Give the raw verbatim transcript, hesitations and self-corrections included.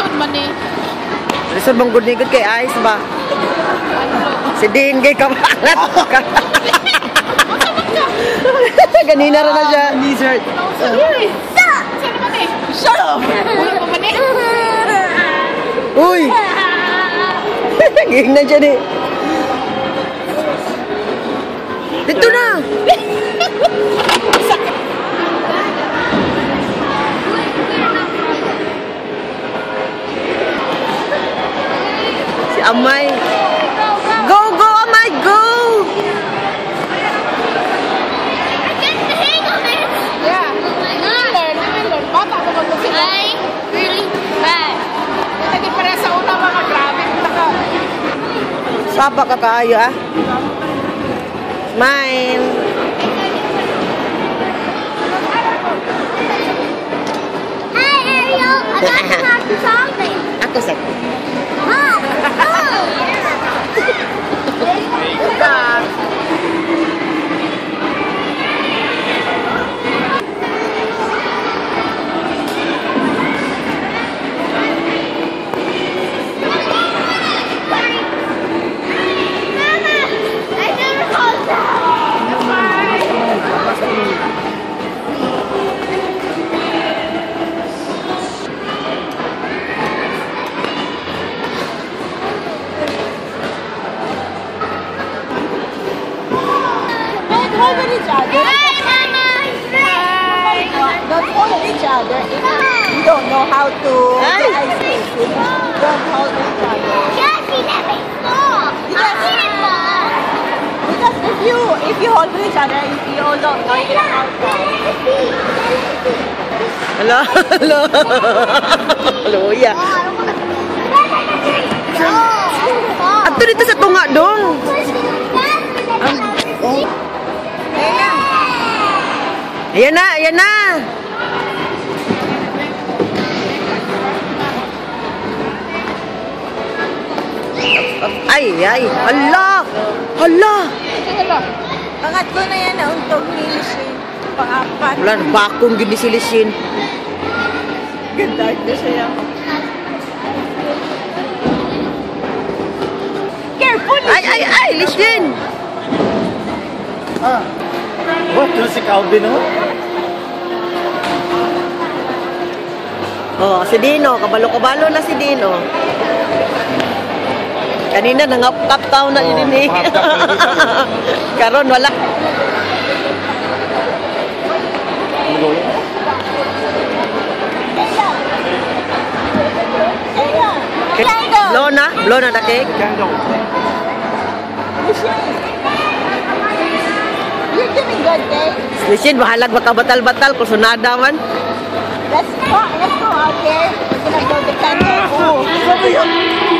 Lisod man eh. Lisod mong good good kay Ice ba? Si Dean kay kamalat. Ganina rin na siya. Lizard. Sige. Saan naman eh? Shut up! Uy, pa man eh? Uy! Gihing na siya ni. Dito na! Si Amay. Go, go, Amay, go! Yeah. Learn, learn. Bata ko mag sila. Really bad. Naging para sa una mga grabe. Sapa ka kaayo ah. Smile. Hi, Ariel. I got to talk to something. Ako sa. Mom. Mom. Hold each other. Hi, Mama. Hi. Don't hold each other. If you don't know how to Hi. ice skating, don't hold each other. Jessie, let me fall. I can't fall. Because if you if you hold each other, you all don't know you know how to. Hello, hello. Hello, ya. Ato dito sa tunga dong. Ayan na, ayan na. Ay, ay. Hala. Hala. Pangatlo na yan na untog ni Lishin. Pang-apat. Wala, bakong yun ni si Lishin. Ganda na siya. Careful! Ay, ay, ay, Lishin. Ah. What? Doon si Calvin, oh? Oh, si Dino. Kabalo-kabalo na si Dino. Kanina, nangap-tap town na yun eh. Karon, wala. Blow na? Blow na na cake? You're doing good, Dave. Lishin, bahalag makabatal-batal. Kusunada man. Let's go. Let's go out there. We're gonna go to candle. Oh, sabi yun.